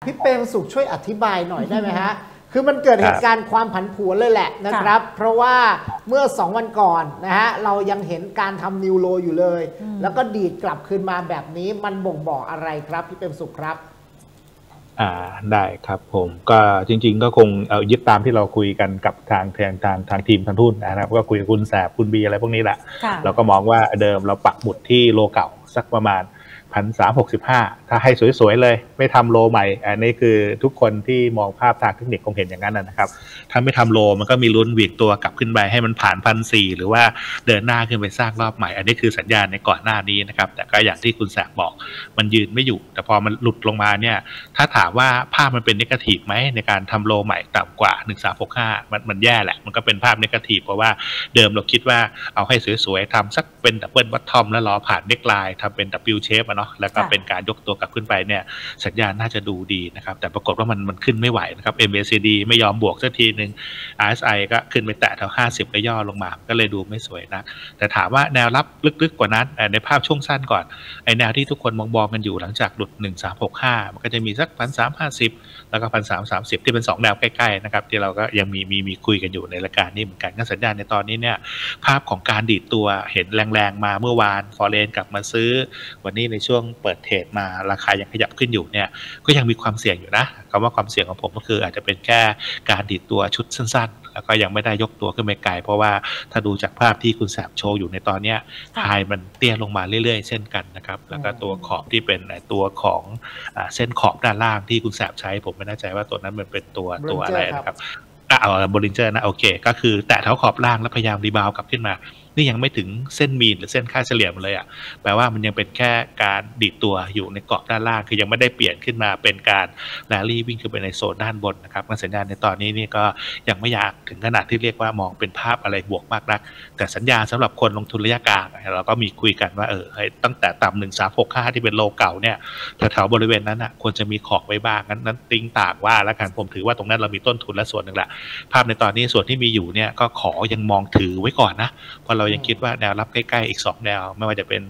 พี่เปรมสุขช่วยอธิบายหน่อยได้ไหมฮะคือมันเกิดเหตุการณ์ความผันผวนเลยแหละนะครับเพราะว่าเมื่อ2 วันก่อนนะฮะเรายังเห็นการทำนิวโลอยู่เลยแล้วก็ดีดกลับคืนมาแบบนี้มันบ่งบอกอะไรครับพี่เปรมสุขครับได้ครับผมก็จริงๆก็คงยึดตามที่เราคุยกันกับทางทีมทันทุนนะครับก็คุยกับคุณแสบคุณบีอะไรพวกนี้แหละเราก็มองว่าเดิมเราปักหมุดที่โลเก่าสักประมาณ1,365ถ้าให้สวยๆเลยไม่ทำโลใหม่อันนี้คือทุกคนที่มองภาพทางเทคนิคคงเห็นอย่างนั้นนะครับถ้าไม่ทำโลมันก็มีลุ้นหวีกตัวกลับขึ้นไปให้มันผ่าน1,400หรือว่าเดินหน้าขึ้นไปสร้างรอบใหม่อันนี้คือสัญญาณในก่อนหน้านี้นะครับแต่ก็อย่างที่คุณแสบบอกมันยืนไม่อยู่แต่พอมันหลุดลงมาเนี่ยถ้าถามว่าภาพมันเป็นเนกาทีฟไหมในการทำโลใหม่ต่ำกว่า1,365มันแย่แหละมันก็เป็นภาพเนกาทีฟเพราะว่าเดิมเราคิดว่าเอาให้สวยๆทำสักเป็นดับเบิลบัตทอมแล้วรอผ่านเน็กไลน์ทำเป็น W shape เนาะแล้วก็เป็นการยกตัวกลับขึ้นไปเนี่ยสัญญาณน่าจะดูดีนะครับแต่ปรากฏว่ามันขึ้นไม่ไหวนะครับ MACD ไม่ยอมบวกสักทีนึง RSI ก็ขึ้นไปแตะแถว50แล้วย่อลงมาก็เลยดูไม่สวยนะแต่ถามว่าแนวรับลึกๆกว่านั้นในภาพช่วงสั้นก่อนไอแนวที่ทุกคนมองกันอยู่หลังจากหลุด1365มันก็จะมีสัก1,350แล้วก็1,330ที่เป็น2แนวใกล้ๆนะครับที่เราก็ยังมีคุยกันอยู่ในรายการนี้เหมือนกันก็สัญญาณในตอนนี้เนี่ยภาพของการดีดตัวเห็นแรงๆมาเมื่อวานฟอเรนกลับมาซื้อวันนี้ในช่วงเปิดเทรดมาราคายังขยับขึ้นอยู่เนี่ยก็ยังมีความเสี่ยงอยู่นะคำว่าความเสี่ยงของผมก็คืออาจจะเป็นแค่การดีดตัวชุดสั้นๆแล้วก็ยังไม่ได้ยกตัวขึ้นไปไกลเพราะว่าถ้าดูจากภาพที่คุณแสบโชว์อยู่ในตอนนี้ไฮมันเตี้ยลงมาเรื่อยๆเช่นกันนะครับแล้วก็ตัวขอบที่เป็นตัวของเส้นขอบด้านล่างที่คุณแสบใช้ผมไม่แน่ใจว่าตัวนั้นมันเป็นตัวอะไรนะครับบรินเจอร์นะโอเคก็คือแตะเท้าขอบล่างแล้วพยายามรีบาวกลับขึ้นมานี่ยังไม่ถึงเส้นมีนหรือเส้นค่าเฉลี่ยมันเลยแปลว่ามันยังเป็นแค่การดีดตัวอยู่ในกรอบด้านล่างคือยังไม่ได้เปลี่ยนขึ้นมาเป็นการแรลลี่วิ่งขึ้นไปในโซนด้านบนนะครับสัญญาณในตอนนี้นี่ก็ยังไม่อยากถึงขนาดที่เรียกว่ามองเป็นภาพอะไรบวกมากนักแต่สัญญาณสำหรับคนลงทุนระยะกลางเราก็มีคุยกันว่าตั้งแต่ต่ำ1365ที่เป็นโลเก่าเนี่ยแถวๆบริเวณนั้นควรจะมีของไว้บ้างนั้นติ้งต่างว่าแล้วกันผมถือว่าตรงนั้นเรามีต้นทุนและส่วนหนึ่งแหละภาพในตอนนี้ส่วนที่มีอยู่เนี่ยก็ขอยังมองถือไว้ก่อนนะเพราะเรายังคิดว่าแนวรับใกล้ๆอีก2แนวไม่ว่าจะเป็น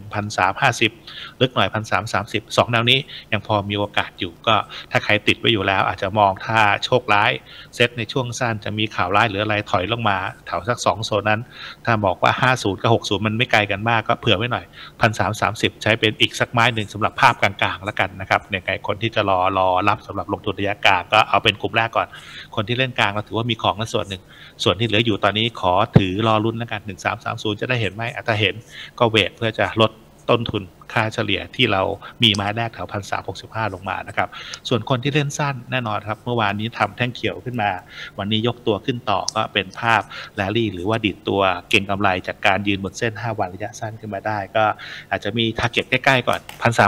1,350ลึกหน่อย1,330 2แนวนี้ยังพอมีโอกาสอยู่ก็ถ้าใครติดไว้อยู่แล้วอาจจะมองถ้าโชคร้ายเซตในช่วงสั้นจะมีข่าวร้ายหรืออะไรถอยลงมาแถวสัก2โซนนั้นถ้าบอกว่า50กับ60มันไม่ไกลกันมากก็เผื่อไว้หน่อย1,330ใช้เป็นอีกสักไม้หนึ่งสำหรับภาพกลางๆแล้วกันนะครับในใครคนที่จะรอรับสำหรับลงทุนระยะกลางก็เอาเป็นกลุ่มแรกก่อนคนที่เล่นกลางเราถือว่ามีของกันส่วนหนึ่งส่วนที่เหลืออยู่ตอนนี้ขอถือรอลุ้นแล้วกัน1330จะได้เห็นไหมถ้าเห็นก็เวทเพื่อจะลดต้นทุนค่าเฉลี่ยที่เรามีมาแรกแถว1,365ลงมานะครับส่วนคนที่เล่นสั้นแน่นอนครับเมื่อวานนี้ทำแท่งเขียวขึ้นมาวันนี้ยกตัวขึ้นต่อก็เป็นภาพแรลลี่หรือว่าดิดตัวเก็งกำไรจากการยืนบนเส้น5วันระยะสั้นขึ้นมาได้ก็อาจจะมีทาร์เก็ตใกล้ๆก่อน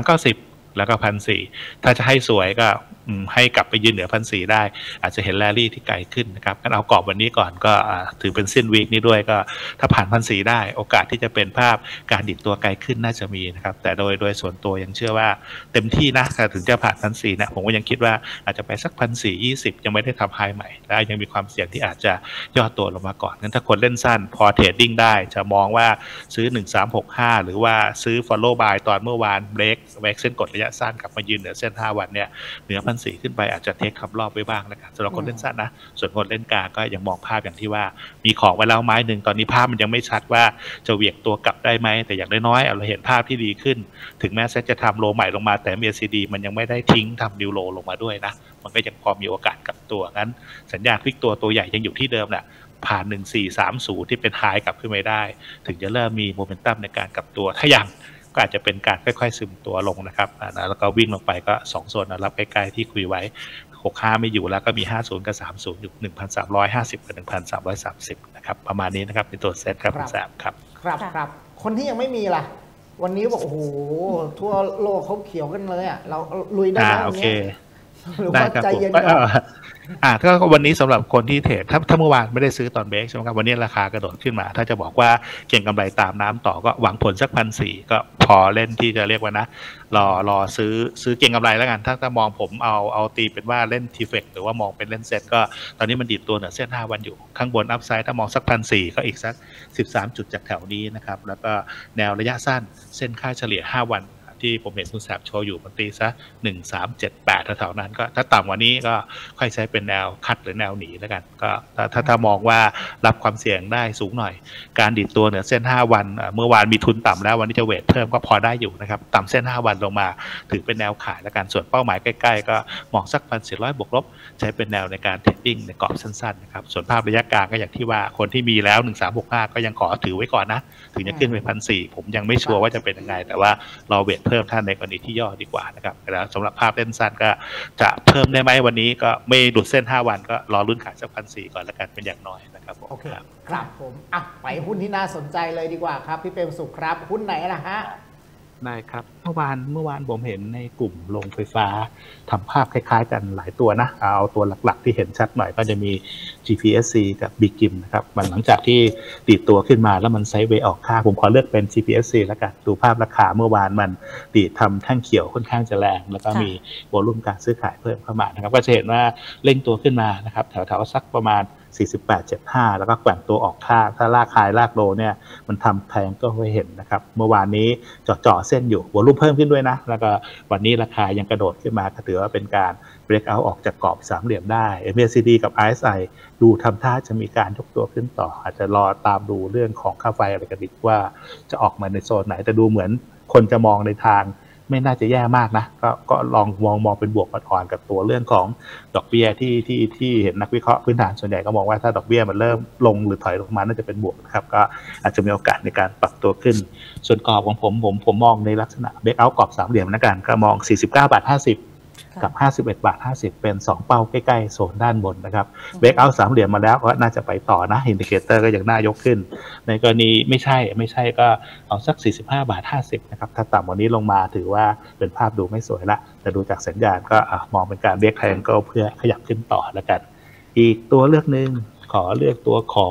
1,390แล้วก็1,400ถ้าจะให้สวยก็ให้กลับไปยืนเหนือ1,400ได้อาจจะเห็นแรลลี่ที่ไกลขึ้นนะครับงั้นเอากรอบวันนี้ก่อนก็ถือเป็นสิ้นวีคนี้ด้วยก็ถ้าผ่าน1,400ได้โอกาสที่จะเป็นภาพการดิดตัวไกลขึ้นน่าจะมีนะครับแต่โดยส่วนตัวยังเชื่อว่าเต็มที่นะถึงจะผ่าน1,400นะผมก็ยังคิดว่าอาจจะไปสัก1,420ยังไม่ได้ทำไฮใหม่และยังมีความเสี่ยงที่อาจจะย่อตัวลงมาก่อนงั้นถ้าคนเล่นสั้นพอเทรดดิ้งได้จะมองว่าซื้อ1365หรือว่าซื้อ follow buy ตอนเมื่อวานเบรกเส้นกดระยะสั้นกลับมายืนเหนือเส้น5วันเนี่ยเหนือ1,400ขึ้นไปอาจจะเทคทำรอบไว้บ้างนะครับสำหรับคนเล่นสั้นนะส่วนคนเล่นกลางก็ยังมองภาพอย่างที่ว่ามีของไว้แล้วไม้หนึ่งตอนนี้ภาพมันยังไม่ชัดว่าจะเหวี่ยงตัวกลับได้ไหมแต่อย่างน้อยๆเราเห็นภาพที่ดีขึ้นถึงแม้เซ็ตจะทำโลใหม่ลงมาแต่ MACD มันยังไม่ได้ทิ้งทำนิวโลลงมาด้วยนะมันก็ยังพอมีโอกาสกลับตัวงั้นสัญญาณพลิกตัวใหญ่ยังอยู่ที่เดิมแหละผ่าน1430ที่เป็นไฮกลับขึ้นมาได้ถึงจะเริ่มมีโมเมนตัมในการกลับตัวถ้ายังก็อาจจะเป็นการค่อยๆซึมตัวลงนะครับแล้วก็วิ่งลงไปก็2โซนรับใกล้ๆที่คุยไว้65ไม่อยู่แล้วก็มี50กับ30อยู่ 1,350 กับ 1,330 นะครับประมาณนี้นะครับในตัวเซตครับคุณแซมครับคนที่ยังไม่มีล่ะวันนี้บอกโอ้โหทั่วโลกเขาเขียวกันเลยเราลุยได้แล้วโอเคได้ครับผมถ้าวันนี้สำหรับคนที่เทรดถ้าเมื่อวานไม่ได้ซื้อตอนเบรกใช่ไหมครับวันนี้ราคากระโดดขึ้นมาถ้าจะบอกว่าเก็งกำไรตามน้ำต่อก็หวังผลสัก1,400ก็พอเล่นที่จะเรียกว่านะรอซื้อเก็งกำไรแล้วกันถ้ามองผมเอาตีเป็นว่าเล่นทีเฟกหรือว่ามองเป็นเล่นเซ็ตก็ตอนนี้มันดีดตัวเหนือเส้น5วันอยู่ข้างบนอัพไซด์ถ้ามองสัก1,400ก็อีกสัก13จุดจากแถวนี้นะครับแล้วก็แนวระยะสั้นเส้นค่าเฉลี่ย5วันที่ผมเห็นคุณแสบโชว์อยู่มันตีซะ1378แถวๆนั้นก็ถ้าต่ำกว่านี้ก็ค่อยใช้เป็นแนวคัดหรือแนวหนีแล้วกันก็ถ้ามองว่ารับความเสี่ยงได้สูงหน่อยการดิดตัวเหนือเส้น5วันเมื่อวานมีทุนต่ำแล้ววันนี้จะเวทเพิ่มก็พอได้อยู่นะครับต่ำเส้น5วันลงมาถือเป็นแนวขายแล้วกันส่วนเป้าหมายใกล้ๆก็มองสัก1,400บวกลบใช้เป็นแนวในการเทรดดิ้งในกรอบสั้นๆนะครับส่วนภาพระยะกลางก็อย่างที่ว่าคนที่มีแล้ว1365ก็ยังขอถือไว้ก่อนนะถึงจะขึ้นไป1,400ผมยังไม่ชัวร์ว่าจะเป็นยังไงแต่ว่าเราเวทเพิ่มท่านในกรณีที่ย่อดีกว่านะครับแล้วสำหรับภาพเล่นสั้นก็จะเพิ่มได้ไหมวันนี้ก็ไม่หลุดเส้น5วันก็รอลุ้นขายสัก1,400ก่อนแล้วกันเป็นอย่างน้อยนะครับผมโอเคครับผมไปหุ้นที่น่าสนใจเลยดีกว่าครับพี่เปรมสุขครับหุ้นไหนล่ะฮะได้ครับเมื่อวานผมเห็นในกลุ่มโรงไฟฟ้าทำภาพคล้ายๆกันหลายตัวนะเอาตัวหลักๆที่เห็นชัดหน่อยก็จะมี GPSC กับ BGIM นะครับมันหลังจากที่ดีดตัวขึ้นมาแล้วมันไซด์เวย์ออกค่าผมขอเลือกเป็น GPSC แล้วกันดูภาพราคาเมื่อวานมันดีดทำแท่งเขียวค่อนข้างจะแรงแล้วก็มีโวลุ่มการซื้อขายเพิ่มเข้ามานะครับก็จะเห็นว่าเร่งตัวขึ้นมานะครับแถวๆสักประมาณ48.75แล้วก็แกว่งตัวออกค่าถ้าลากไฮลากโลเนี่ยมันทำแพงก็ไม่เห็นนะครับเมื่อวานนี้จ่อเส้นอยู่วอลุ่มเพิ่มขึ้นด้วยนะแล้วก็วันนี้ราคายังกระโดดขึ้นมาก็ถือว่าเป็นการเบรกเอาท์ออกจากกรอบสามเหลี่ยมได้ MACD กับ RSI ดูทำท่าจะมีการยกตัวขึ้นต่ออาจจะรอตามดูเรื่องของค่าไฟอะไรกันดีว่าจะออกมาในโซนไหนแต่ดูเหมือนคนจะมองในทางไม่น่าจะแย่มากนะก็ลองมองเป็นบวกอ่อนๆกับตัวเรื่องของดอกเบี้ยที่เห็นนักวิเคราะห์พื้นฐานส่วนใหญ่ก็มองว่าถ้าดอกเบี้ยมันเริ่มลงหรือถอยลงมาน่าจะเป็นบวกนะครับก็อาจจะมีโอกาสในการปรับตัวขึ้นส่วนกรอบของผมมองในลักษณะเบรกเอาท์กรอบสามเหลี่ยมนะกันก็มอง49.50 กับ51.50เป็น2เป้าใกล้ๆโซนด้านบนนะครับเบรกเอาท์สามเหลี่ยมมาแล้วก็น่าจะไปต่อนะอินดิเคเตอร์ก็ยังน่ายกขึ้นในกรณีไม่ใช่ก็เอาสัก45.50นะครับถ้าต่ำกว่านี้ลงมาถือว่าเป็นภาพดูไม่สวยละแต่ดูจากสัญญาณก็มองเป็นการเบรกไทแองเกิลเพื่อขยับขึ้นต่อแล้วกันอีกตัวเลือกนึงขอเลือกตัวของ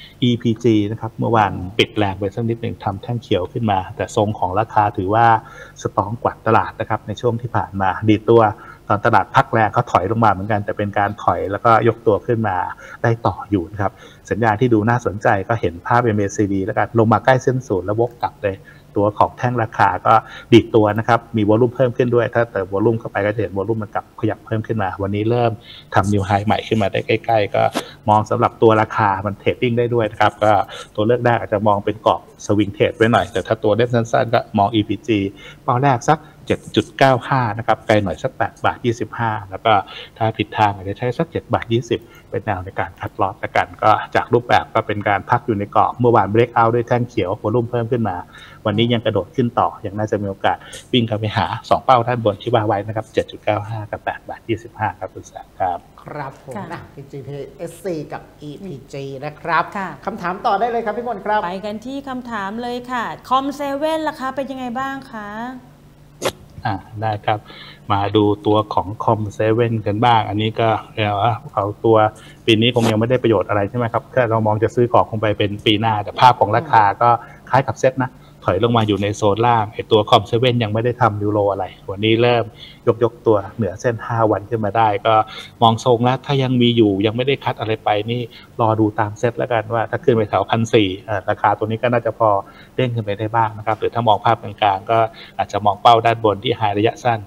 EPG นะครับเมื่อวานปิดแรงไปสักนิดหนึ่งทำแท่งเขียวขึ้นมาแต่ทรงของราคาถือว่าสตรองกว่าตลาดนะครับในช่วงที่ผ่านมาดีตัวตอนตลาดพักแรงเขาถอยลงมาเหมือนกันแต่เป็นการถอยแล้วก็ยกตัวขึ้นมาได้ต่ออยู่นะครับสัญญาณที่ดูน่าสนใจก็เห็นภาพ MACD แล้วกันลงมาใกล้เส้นศูนย์แล้ววกกลับเลยตัวของแท่งราคาก็ดีดตัวนะครับมีวอลุ่มเพิ่มขึ้นด้วยถ้าเติมวอลุ่มเข้าไปก็จะเห็นวอลุ่มมันกลับขยับเพิ่มขึ้นมาวันนี้เริ่มทำนิวไฮใหม่ขึ้นมาได้ใกล้ๆก็มองสำหรับตัวราคามันเทรดดิ้งได้ด้วยนะครับก็ตัวเลือกแรกอาจจะมองเป็นกรอบสวิงเทรดไว้หน่อยแต่ถ้าตัวเล่นสั้นๆก็มอง EPG เป้าแรกสัก 7.95 นะครับไกลหน่อยสัก8.25 แล้วก็ถ้าผิดทางอาจจะใช้สัก7.20 เป็นแนวในการคัดลอสละกันก็จากรูปแบบก็เป็นการพักอยู่ในกรอบเมื่อวานเบรกเอาท์ด้วยแท่งเขียววอลุ่มเพิ่มขึ้นมาวันนี้ยังกระโดดขึ้นต่อยังน่าจะมีโอกาสวิ่งเข้าไปหา2เป้าด้านบนที่ว่าไว้นะครับ 7.95 กับ 8.25 ครับคุณแสงครับครับผมนะ GPSC กับ EPG นะครับคำถามต่อได้เลยครับพี่มนต์ครับไปกันที่คำถามเลยค่ะคอมเซเว่นราคาเป็นยังไงบ้างคะได้ครับมาดูตัวของคอมเซเว่นกันบ้างอันนี้ก็เอาตัวปีนี้คงยังไม่ได้ประโยชน์อะไรใช่ไหมครับแค่เรามองจะซื้อของคงไปเป็นปีหน้าแต่ภาพของราคาก็คล้ายกับเซ็ตนะถอยลงมาอยู่ในโซนล่างไอตัวคอมเซเว่นยังไม่ได้ทำนิวโรอะไรวันนี้เริ่มยกตัวเหนือเส้น5วันขึ้นมาได้ก็มองทรงแล้วถ้ายังมีอยู่ยังไม่ได้คัดอะไรไปนี่รอดูตามเซ็ตแล้วกันว่าถ้าขึ้นไปแถว1,400ราคาตัวนี้ก็น่าจะพอเด้งขึ้นไปได้บ้างนะครับหรือถ้ามองภาพกลางๆก็อาจจะมองเป้าด้านบนที่ไฮระยะสั้น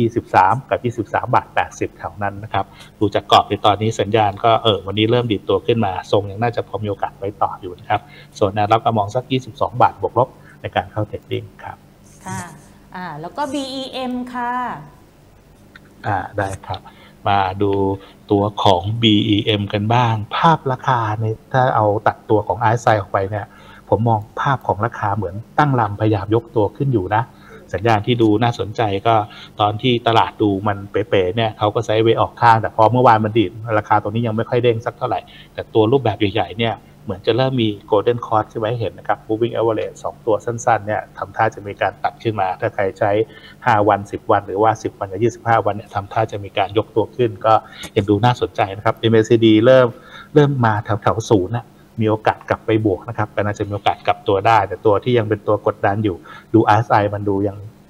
23กับ23.80 แถวนั้นนะครับดูจากกรอบในตอนนี้สัญญาณก็วันนี้เริ่มดีดตัวขึ้นมาทรงยังน่าจะพอมีโอกาสไปต่ออยู่นะครับส่วนแนวรับก็มองสัก22 บาทบวกลบในการเข้าเทรดดิ้งครับค่ะแล้วก็ BEM ค่ะได้ครับมาดูตัวของ BEM กันบ้างภาพราคาในถ้าเอาตัดตัวของ RSI ออกไปเนี่ยผมมองภาพของราคาเหมือนตั้งลำพยายามยกตัวขึ้นอยู่นะสัญญาณที่ดูน่าสนใจก็ตอนที่ตลาดดูมันเป๋ๆเนี่ยเขาก็ไซด์เวย์ออกข้างแต่พอเมื่อวานมันดีดราคาตัวนี้ยังไม่ค่อยเด้งสักเท่าไหร่แต่ตัวรูปแบบใหญ่ๆเนี่ยเหมือนจะเริ่มมี Golden Cross ขึ้นมาให้เห็นนะครับ Moving Average 2 ตัวสั้นๆเนี่ยทำท่าจะมีการตัดขึ้นมาถ้าใครใช้5วัน10วันหรือว่า10วันกับ25วันเนี่ยทำท่าจะมีการยกตัวขึ้นก็ยังดูน่าสนใจนะครับ MACD เริ่มมาแถวๆศูนย์นะมีโอกาสกลับไปบวกนะครับก็น่าจะมีโอกาสกลับตัวได้แต่ตัวที่ยังเป็นตัวกดดันอยู่ดู RSI มันดูยัง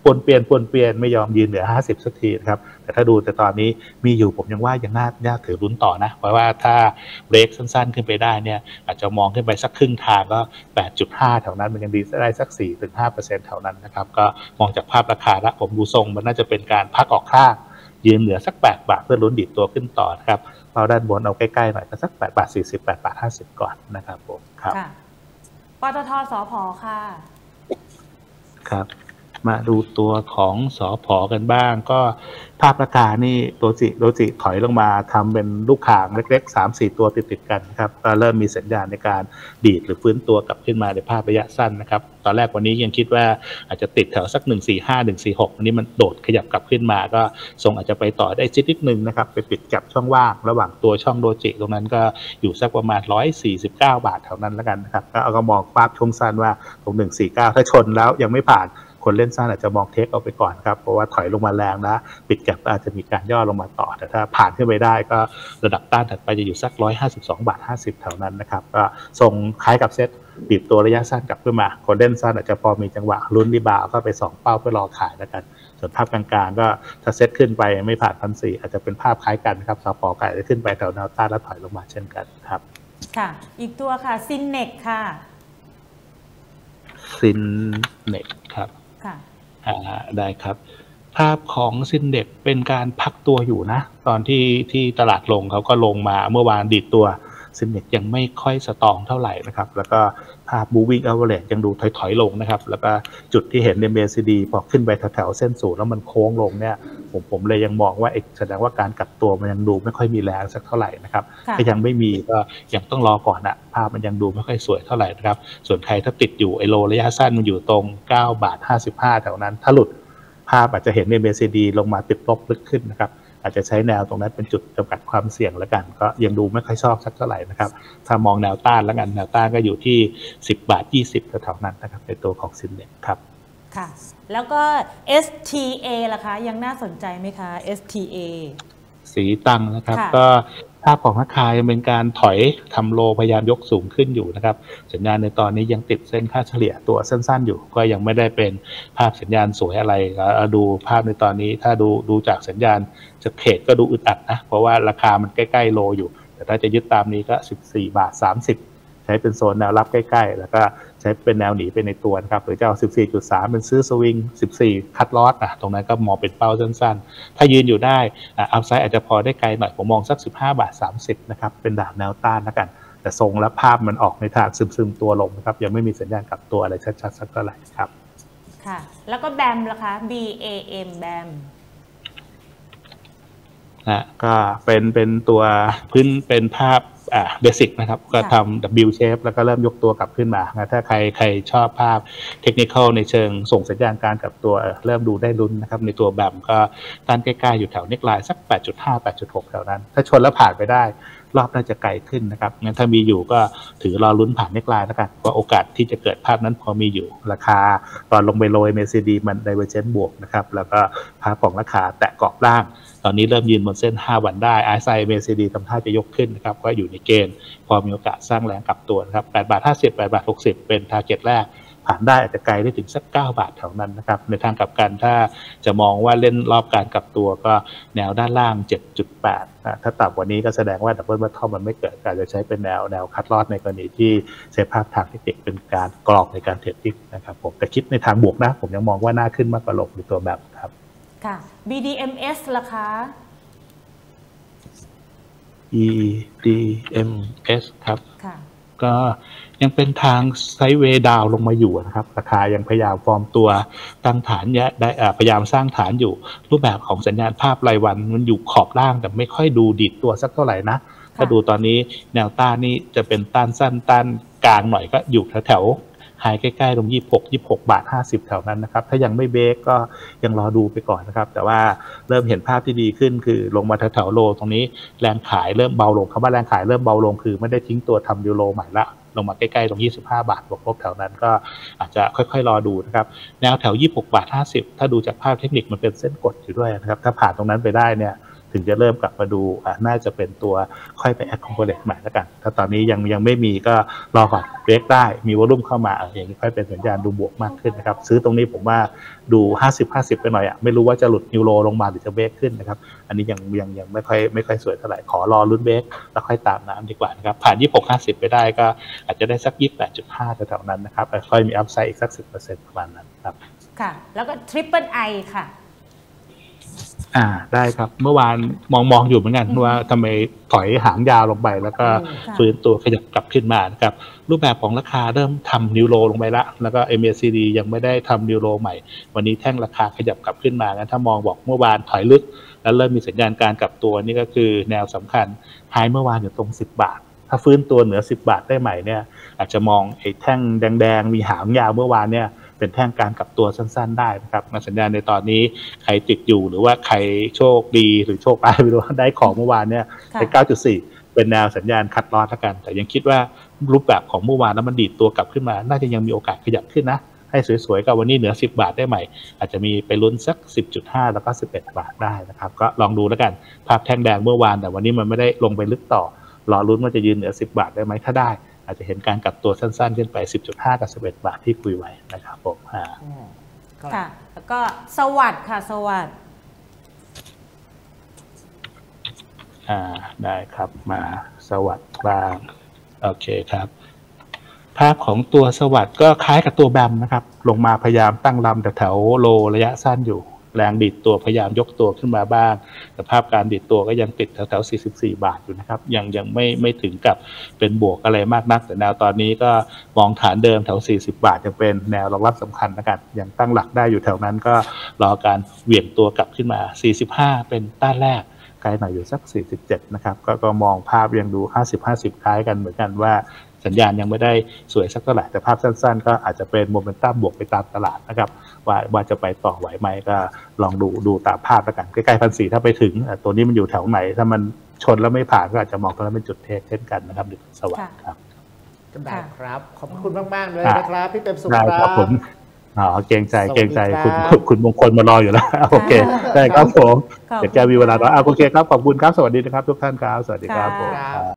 ปนเปลี่ยนไม่ยอมยืนเหนือ50สักทีนะครับแต่ถ้าดูแต่ตอนนี้มีอยู่ผมยังว่ายังน่าถือลุ้นต่อนะเพราะว่าถ้าเบรกสั้นๆขึ้นไปได้เนี่ยอาจจะมองขึ้นไปสักครึ่งทางก็ 8.5 แถวนั้นมันยังดีได้สัก 4-5% แถวนั้นนะครับก็มองจากภาพราคาแล้วผมดูทรงมันน่าจะเป็นการพักออกข้างยืนเหนือสัก8 บาทเพื่อลุ้นดิดตัวขึ้นต่อนะครับเอาด้านบนเอาใกล้ๆหน่อยก็สัก8 บาท 40 8 บาท 50ก่อนนะครับผมครับปตท.สผ.ค่ะครับมาดูตัวของสผ.กันบ้างก็ภาพราคานี่โดจิถอยลงมาทำเป็นลูกข่างเล็กๆ 3-4 ตัวติดกันครับก็เริ่มมีสัญญาณในการดีดหรือฟื้นตัวกลับขึ้นมาในภาพระยะสั้นนะครับตอนแรกวันนี้ยังคิดว่าอาจจะติดแถวสัก145 146อันนี้มันโดดขยับกลับขึ้นมาก็ทรงอาจจะไปต่อได้นิดนึงนะครับไปปิดกับช่องว่างระหว่างตัวช่องโดจิตรงนั้นก็อยู่สักประมาณ149 บาทแถวนั้นแล้วกันนะครับก็เอาก็มองภาพช่วงสั้นว่าตรง149ถ้าชนแล้วยังไม่ผ่านคนเล่นสั้นอาจจะมองเทคเอาไปก่อนครับเพราะว่าถอยลงมาแรงแล้วปิดแก็ปอาจจะมีการย่อลงมาต่อแต่ถ้าผ่านขึ้นไปได้ก็ระดับต้านถัดไปจะอยู่สัก152 บาท 50แถวนั้นนะครับก็ทรงคล้ายกับเซตบีบตัวระยะสั้นกลับขึ้นมาคนเล่นสั้นอาจจะพอมีจังหวะลุ้นรีบาวก็ไป2เป้าเพื่อรอขายแล้วกันส่วนภาพกลางๆก็ถ้าเซตขึ้นไปไม่ผ่าน1,400อาจจะเป็นภาพคล้ายกันครับสปอไก่จะขึ้นไปแถวแนวต้านแล้วถอยลงมาเช่นกันครับค่ะอีกตัวค่ะซินเน็กค่ะซินเน็กครับได้ครับภาพของซินเด็กเป็นการพักตัวอยู่นะตอนที่ตลาดลงเขาก็ลงมาเมื่อวานดีดตัวซินเด็กยังไม่ค่อยสตรองเท่าไหร่นะครับแล้วก็ภาพ moving average ยังดูถอยลงนะครับแล้วก็จุดที่เห็นใน MACD พอขึ้นไปแถวเส้นศูนย์แล้วมันโค้งลงเนี่ยผมเลยยังมองว่าแสดงว่าการกลับตัวมันยังดูไม่ค่อยมีแรงสักเท่าไหร่นะครับถ้ายังไม่มีก็ยังต้องรอก่อนนะภาพมันยังดูไม่ค่อยสวยเท่าไหร่นะครับส่วนใครถ้าติดอยู่ไอโลระยะสั้นมันอยู่ตรง9 บาท 55แถวนั้นถ้าหลุดภาพอาจจะเห็นใน MACD ลงมาติดลบลึกขึ้นนะครับอาจจะใช้แนวตรงนั้นเป็นจุดจำกัดความเสี่ยงแล้วกันก็ยังดูไม่ค่อยชอบสักเท่าไหร่นะครับถ้ามองแนวต้านแล้วกันแนวต้านก็อยู่ที่10 บาท 20แถวๆนั้นนะครับในตัวของซินเน็กครับค่ะแล้วก็ STA ล่ะคะยังน่าสนใจไหมคะ STA สีตังนะครับก็ภาพของราคายังเป็นการถอยทำโลพยายามยกสูงขึ้นอยู่นะครับสัญญาณในตอนนี้ยังติดเส้นค่าเฉลี่ยตัวสั้นๆอยู่ก็ยังไม่ได้เป็นภาพสัญญาณสวยอะไรดูภาพในตอนนี้ถ้าดูจากสัญญาณจากเพจก็ดูอึดอัดนะเพราะว่าราคามันใกล้ๆโลอยู่แต่ถ้าจะยึดตามนี้ก็14 บาท 30ใช้เป็นโซนแนวรับใกล้ๆแล้วก็ใช้เป็นแนวหนีไปในตัวนะครับหรือจะเอา 14.3 เป็นซื้อสวิง14คัทลอสตรงนั้นก็มองเป็นเป้าสั้นๆถ้ายืนอยู่ได้อัพไซด์อาจจะพอได้ไกลหน่อยผมมองสัก15 บาท 30นะครับเป็นด่านแนวต้านแล้วกันแต่ทรงและภาพมันออกในทางซึมๆตัวลงนะครับยังไม่มีสัญญาณกลับตัวอะไรชัดๆสักเท่าไหร่ครับค่ะแล้วก็แบมล่ะคะ BAM แบมก็เป็นตัวพื้นเป็นภาพเบสิกนะครับก็ทำ W shape แล้วก็เริ่มยกตัวกลับขึ้นมาถ้าใครชอบภาพเทคนิคอลในเชิงส่งสัญญาณการกลับตัวเริ่มดูได้ลุ้นนะครับในตัวแบมก็ต้านใกล้ๆอยู่แถวเน็กไลน์สัก 8.5 8.6 แถวนั้นถ้าชนแล้วผ่านไปได้รอบน่าจะไกลขึ้นนะครับงั้นถ้ามีอยู่ก็ถือรอลุ้นผ่านเน็กไลน์แล้วกันเพราะโอกาสที่จะเกิดภาพนั้นพอมีอยู่ราคาตอนลงไปโรย MACD มัน Divergence บวกนะครับแล้วก็ภาพของราคาแตะกรอบล่างตอนนี้เริ่มยืนบนเส้น5วันได้ RSI MACD ทำท่าจะยกขึ้นนะครับก็อยู่ในเกณฑ์พอมีโอกาสสร้างแรงกลับตัวนะครับ8 บาท 50 8 บาท 60เป็น target แรกผ่านได้อาจจะไกลได้ถึงสัก9 บาทแถวนั้นนะครับในทางกลับกันถ้าจะมองว่าเล่นรอบการกลับตัวก็แนวด้านล่าง 7.8 ถ้าต่ำกว่านี้ก็แสดงว่าดับเบิลบอททอมมันไม่เกิดอาจจะใช้เป็นแนวคัทลอสในกรณีที่ใช้ภาพทางเทคนิคเป็นการกรอบในการเทรดดิ้งนะครับผมแต่คิดในทางบวกนะผมยังมองว่าน่าขึ้นมากกว่าลงในตัวแบบครับค่ะ BDMs ล่ะคะ EDMS ครับก็ยังเป็นทางไซด์เวย์ดาวลงมาอยู่นะครับราคายังพยายามฟอร์มตัวตั้งฐานได้พยายามสร้างฐานอยู่รูปแบบของสัญญาณภาพรายวันมันอยู่ขอบล่างแต่ไม่ค่อยดูดีดตัวสักเท่าไหร่นะถ้าดูตอนนี้แนวต้านนี่จะเป็นต้านสั้นต้านกลางหน่อยก็อยู่แถวไฮใกล้ๆตรง26 บาท 50แถวนั้นนะครับถ้ายังไม่เบรกก็ยังรอดูไปก่อนนะครับแต่ว่าเริ่มเห็นภาพที่ดีขึ้นคือลงมาแถวๆโลตรงนี้แรงขายเริ่มเบาลงคำว่าแรงขายเริ่มเบาลงคือไม่ได้ทิ้งตัวทำนิวโลใหม่ละลงมาใกล้ๆตรง25 บาทบวกลบแถวนั้นก็อาจจะค่อยๆรอดูนะครับแนวแถว26 บาท 50ถ้าดูจากภาพเทคนิคมันเป็นเส้นกดอยู่ด้วยนะครับถ้าผ่านตรงนั้นไปได้เนี่ยถถึงจะเริ่มกลับมาดูน่าจะเป็นตัวค่อยไป accumulate ใหม่แล้วกันถ้าตอนนี้ยังไม่มีก็รอก่อนเบรกได้มีวอลุ่มเข้ามาอย่างนี้ค่อยเป็นสัญญาณดูบวกมากขึ้นนะครับซื้อตรงนี้ผมว่าดู50-50ไปหน่อยไม่รู้ว่าจะหลุดนิวโรลงมาหรือจะเบรกขึ้นนะครับอันนี้ยังไม่ค่อยสวยเท่าไหร่ขอรอลุ้นเบรกแล้วค่อยตามน้ำดีกว่านะครับผ่าน26-50ไปได้ก็อาจจะได้สัก 28.5 แถวๆนั้นนะครับค่อยมีอัพไซด์อีกสัก 10% ประมาณนั้นครับค่ะแล้วก็ Triple I ค่ะได้ครับเมื่อวานมองอยู่เหมือนกันว่าทำไมถอยหางยาวลงไปแล้วก็ฟื้นตัวขยับกลับขึ้นมานะครับรูปแบบของราคาเริ่มทำนิวโรลงไปแล้วก็ MACD ยังไม่ได้ทำนิวโรใหม่วันนี้แท่งราคาขยับกลับขึ้นมางั้นถ้ามองบอกเมื่อวานถอยลึกแล้วเริ่มมีสัญญาณการกลับตัวนี่ก็คือแนวสำคัญไฮเมื่อวานอยู่ตรง10 บาทถ้าฟื้นตัวเหนือ10 บาทได้ใหม่เนี่ยอาจจะมองไอ้แท่งแดงๆมีหางยาวเมื่อวานเนี่ยเป็นแท่งการกลับตัวสั้นๆได้นะครับสัญญาณในตอนนี้ใครติดอยู่หรือว่าใครโชคดีหรือโชคร้ายไม่รู้ได้ของเมื่อวานเนี่ยไป 9.4 เป็นแนวสัญญาณคัดลอสแล้วกันแต่ยังคิดว่ารูปแบบของเมื่อวานแล้วมันดีดตัวกลับขึ้นมาน่าจะยังมีโอกาสขยับขึ้นนะให้สวยๆกับวันนี้เหนือ10 บาทได้ใหม่อาจจะมีไปลุ้นสัก 10.5 แล้วก็11 บาทได้นะครับก็ลองดูแล้วกันภาพแท่งแดงเมื่อวานแต่วันนี้มันไม่ได้ลงไปลึกต่อรอลุ้นว่าจะยืนเหนือ10 บาทได้ไหมถ้าได้อาจจะเห็นการกลับตัวสั้นๆขึ้นไป 10.5 กับ 11 บาทที่คุยไว้นะครับผมค่ะแล้วก็สวัสดิ์ค่ะสวัสดิ์ได้ครับมาสวัสดิ์บ้างโอเคครับภาพของตัวสวัสดิ์ก็คล้ายกับตัวแบมนะครับลงมาพยายามตั้งลำแถวโลระยะสั้นอยู่แรงดิดตัวพยายามยกตัวขึ้นมาบ้างแต่ภาพการดิดตัวก็ยังติดแถว44 บาทอยู่นะครับยังไม่ถึงกับเป็นบวกอะไรมากนักแต่แนวตอนนี้ก็มองฐานเดิมแถว40 บาทยังเป็นแนวรองรับสำคัญนะครับยังตั้งหลักได้อยู่แถวนั้นก็รอการเหวี่ยงตัวกลับขึ้นมา45เป็นต้านแรกไกลหน่อยอยู่สัก47นะครับก็มองภาพยังดู50-50คล้ายกันเหมือนกันว่าสัญญาณยังไม่ได้สวยสักเท่าไหร่แต่ภาพสั้นๆก็อาจจะเป็นโมเมนตัมบวกไปตามตลาดนะครับว่าจะไปต่อไหวไหมก็ลองดูตามภาพแล้วกันใกล้ๆ1,400ถ้าไปถึงตัวนี้มันอยู่แถวไหนถ้ามันชนแล้วไม่ผ่านก็อาจจะมองตรงนั้นเป็นจุดเทคเช่นกันนะครับดึกสวัสดิ์ครับได้ครับขอบคุณมากๆเลยนะครับพี่เต็มสุขครับผมเกรงใจคุณมงคลมารออยู่แล้วโอเคได้ครับผมเดี๋ยวแกมีเวลาแล้วโอเคครับขอบคุณครับสวัสดีนะครับทุกท่านครับสวัสดีครับผม